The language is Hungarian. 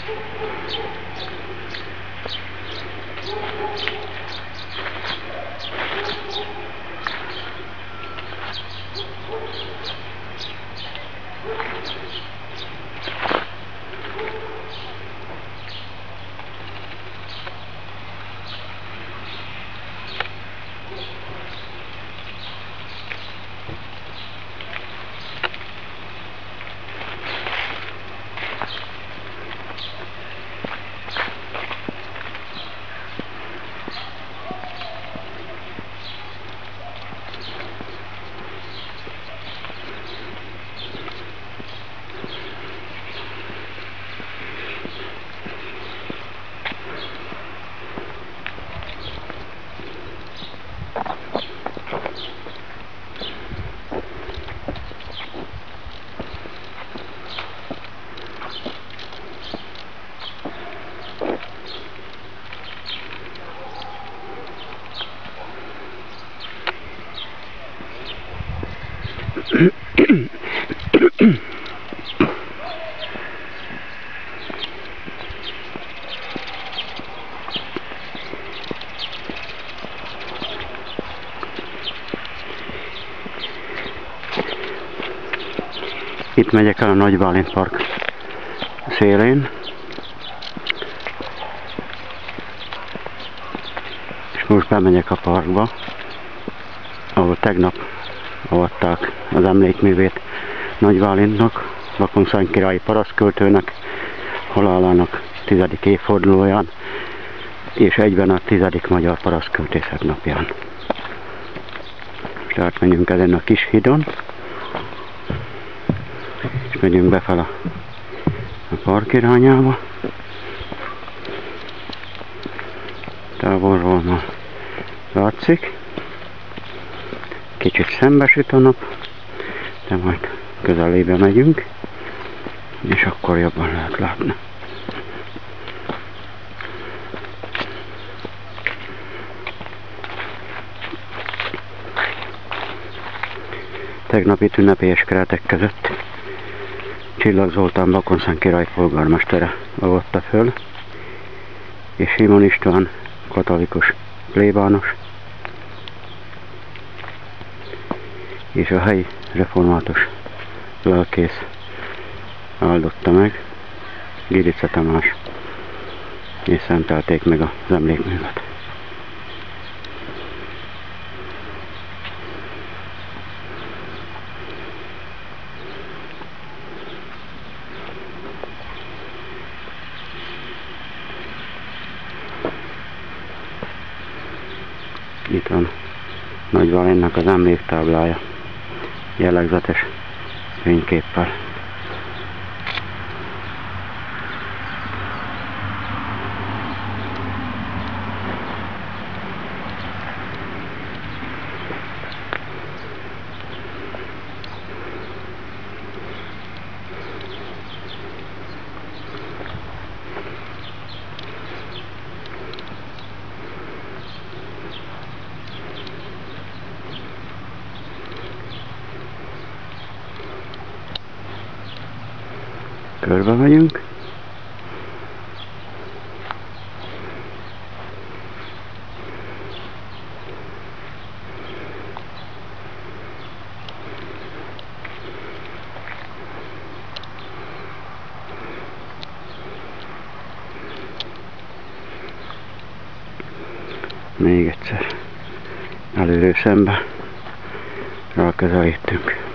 Itt megyek el a Nagy Bálint Park szélén, és most bemegyek a parkba, ahol tegnap avatták az emlékművét Nagy Bálintnak, Bakonyszany királyi parasztköltőnek, halálának 10. évfordulóján, és egyben a 10. Magyar Parasztköltészet napján. Most átmenjünk ezen a kis hídon, és megyünk befele a park irányába. Távolról már látszik, kicsit szembesüt a nap, de majd közelébe megyünk, és akkor jobban lehet látni. Tegnap itt ünnepélyes keretek között Csillag Zoltán Bakonyszany király polgármestere avatta föl, és Simon István katolikus plébános, és a helyi református lelkész áldotta meg, Girice Tamás, és szentelték meg az emlékművet. Itt van Nagy Bálintnak az emléktáblája, jellegzetes fényképpel. Körbe megyünk. Még egyszer előről szembe ráközelítünk.